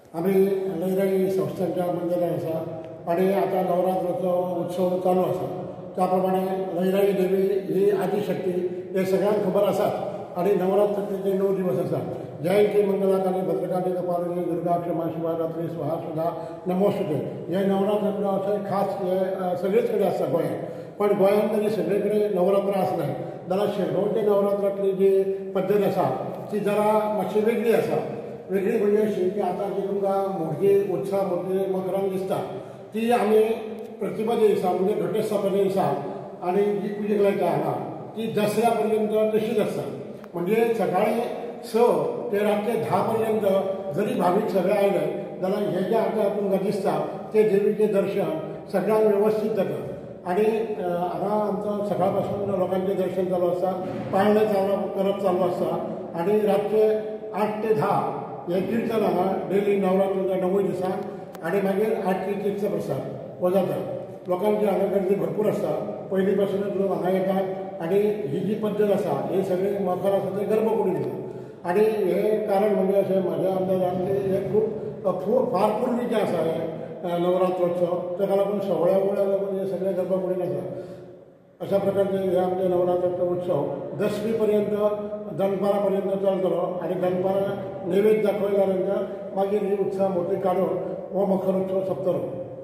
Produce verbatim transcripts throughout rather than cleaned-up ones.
आम्ही लयराई संस्थांच्या मंदिरात आसा आणि आता नवरात्राचो उत्सव चालू आसा त्याप्रमाणे लयराई देवी ही आदिशक्ती हे सगळ्यांक खबर आसात आणि नवरात्राचे णव दिवस आसात। जयंती मंगलाकाली भद्रकाली कपालिनी दुर्गा क्षमा शिवरात्री स्वाहा सुधा नमोस्तुते हे नवरात्राचो अशें खास हे सगळेच कडेन आसा गोंयांत। पण गोंयांत तरी सगळे कडेन नवरात्र आसनाय जाल्यार शिरगांवचे नवरात्रांतली जी पद्दत आसा ती जरा मातशी वेगळी आसा। वेगळी म्हणजे अशी की आतां जी तुमकां मोठी उत्सव मोठी मकरांक दिसता ती आमी प्रतिपा दिसा म्हणजे घटस्थापने दिसा आणि जी पुजेक लायता हांगा ती दसऱ्या पर्यंत तशीच आसता। म्हणजे सकाळी स ते रातचे धा पर्यंत जरी भावीक सगळे आयले जाल्यार हे जे आतां तुमकां दिसता ते देवीचें दर्शन सगळ्यांक वेवस्थीत जाता। आणि हांगा आमचो सकाळ पासून लोकांचें दर्शन चालू आसता, पाळणे चालू करप चालू आसता आणि रातचे आठ ते धा हे किर्तन हांगा डेली नवरात्राच्या णवूय दिसांक आणि मागीर आरती तीर्थ प्रसाद हो जाता। लोकांची हांगा गर्दी भरपूर आसता, पयलीं पासूनच लोक हांगा येतात आणि ही जी पद्दत आसा ही सगळी मकर आसा ते गर्भकुडी दिता। आणि हे कारण म्हणजे अशें म्हाज्या अंदाजान हे खूब फार पुर्वीचें आसा हे नवरात्रोत्सव, ताका लागून सवळ्या वळ्या लागून हे सगळे गर्भकुडीन आसा। अशा प्रकारचे हे आमचे नवरात्राचो उत्सव दसमी पर्यंत दनपारा पर्यंत चलतलो आणि दनपारा नैवेद्य दाखयल्या नंतर मागीर ही उत्सव मोठी काडून हो मकर उत्सव सोंपतलो।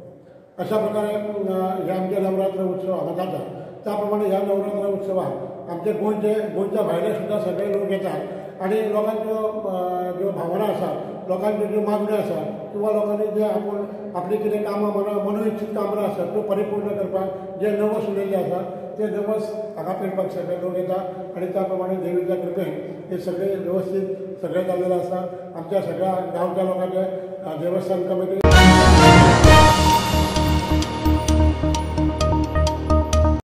अशा प्रकारे हे आमचे नवरात्र उत्सव हांगा जाता। त्या प्रमाणे ह्या नवरात्र उत्सवाक आमचे गोंयचे गोंयच्या भायले सुद्दां सगळे लोक येतात आणि लोकांच्यो ज्यो भावना आसात, लोकांच्यो ज्यो मागण्यो आसात किंवा लोकांनी जे आपूण आपली कितें कामां मना मनोइच्छीत कामां आसात त्यो परिपूर्ण करपाक जे नवस उलयल्ले आसात ते नवस हांगा पेटपाक सगळे लोक येतात आणि त्या प्रमाणे देवीच्या कृपेन हे सगळे व्यवस्थीत सगळे जाल्लेले आसा। आमच्या सगळ्या गांवच्या लोकांचे देवस्थान कमिटी